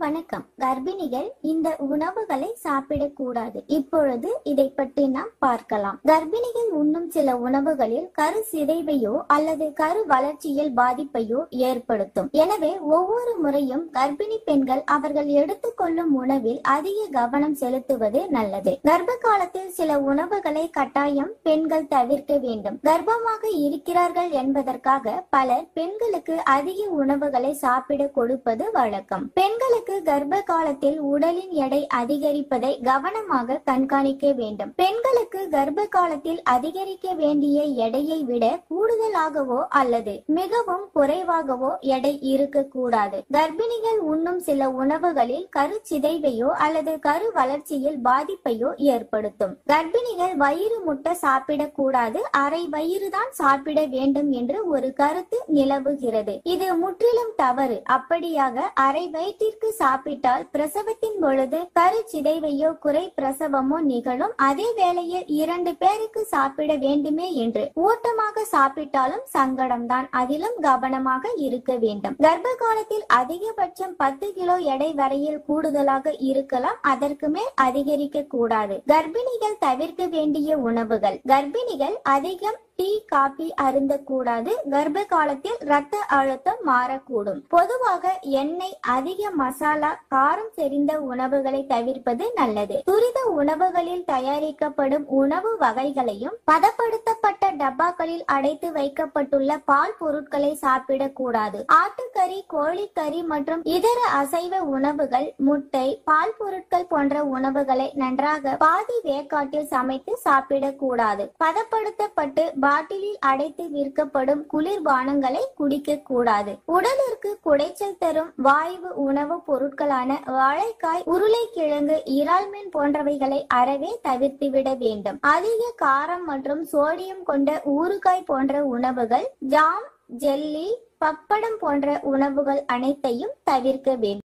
வணக்கம். கர்ப்பிணிகள் இந்த உணவுகளை சாப்பிடக்கூடாது. இப்பொழுது இதை பற்றி நாம் பார்க்கலாம். கர்ப்பிணிகள் உண்ணும் சில உணவுகளில் கரு சிதைவையோ அல்லது கரு வளர்ச்சியில் பாதிப்பையோ ஏற்படுத்தும். எனவே ஒவ்வொரு முறையும் கர்ப்பிணி பெண்கள் அவர்கள் எடுத்துக்கொள்ளும் உணவில் அதிக கவனம் செலுத்துவது நல்லது. கர்ப்ப காலத்தில் சில உணவுகளை கட்டாயம் பெண்கள் தவிர்க்க வேண்டும். கர்ப்பமாக இருக்கிறார்கள் என்பதற்காக பலர் பெண்களுக்கு அதிக உணவுகளை சாப்பிட கொடுப்பது வழக்கம். பெண்களுக்கு கர்ப்ப காலத்தில் உடலின் எடை அதிகரிப்பதை கவனமாக கண்காணிக்க வேண்டும். பெண்களுக்கு கர்ப்ப காலத்தில் அதிகரிக்க வேண்டிய எடையை விட கூடுதலாகவோ அல்லது மிகவும் குறைவாகவோ எடை இருக்கக்கூடாது. கர்ப்பிணிகள் உண்ணும் சில உணவுகளில் கரு சிதைவையோ அல்லது கரு வளர்ச்சியில் பாதிப்பையோ ஏற்படுத்தும். கர்ப்பிணிகள் வயிறு முட்டை சாப்பிடக்கூடாது, அரை வயிறு தான் சாப்பிட வேண்டும் என்று ஒரு கருத்து நிலவுகிறது. இது முற்றிலும் தவறு. அப்படியாக அரை வயிற்றிற்கு சாப்பிட்டால் பிரசவத்தின் பொழுது கரு சிதைவையோ குறை பிரசவமோ நிகழும். அதே வேளையில் 2 பேருக்கு சாப்பிட வேண்டுமே என்று ஊட்டமாக சாப்பிட்டாலும் சங்கடம்தான். அதிலும் கவனமாக இருக்க வேண்டும். கர்ப்ப காலத்தில் அதிகபட்சம் 10 கிலோ எடை வரையில் கூடுதலாக இருக்கலாம். அதற்கு மேல் அதிகரிக்க கூடாது. கர்ப்பிணிகள் தவிர்க்க வேண்டிய உணவுகள். கர்ப்பிணிகள் அதிகம் டீ, காபி அருந்தக்கூடாது. கர்ப்ப காலத்தில் இரத்த அழுத்தம் மாறக்கூடும். பொதுவாக எண்ணெய், அதிக மசாலா, காரம் செறிந்த உணவுகளை தவிர்ப்பது நல்லது. துரித உணவுகளில் தயாரிக்கப்படும் உணவு வகைகளையும் பதப்படுத்தப்பட்ட டப்பாக்களில் அடைத்து வைக்கப்பட்டுள்ள பால் பொருட்களை சாப்பிடக்கூடாது. ஆட்டுக்கறி, கோழிக்கறி மற்றும் இதர அசைவ உணவுகள், முட்டை, பால் பொருட்கள் போன்ற உணவுகளை நன்றாக பாதி வேக்காட்டில் சமைத்து சாப்பிடக்கூடாது. பதப்படுத்தப்பட்டு பாட்டிலில் அடைத்து விற்கப்படும் குளிர்பானங்களை குடிக்க கூடாது. உடலிற்கு குடைச்சல் தரும் வாயு உணவு பொருட்களான வாழைக்காய், உருளைக்கிழங்கு, இறால் மீன் போன்றவைகளை அறவே தவிர்த்துவிட வேண்டும். அதிக காரம் மற்றும் சோடியம் கொண்ட ஊறுகாய் போன்ற உணவுகள், ஜாம், ஜெல்லி, பப்படம் போன்ற உணவுகள் அனைத்தையும் தவிர்க்க வேண்டும்.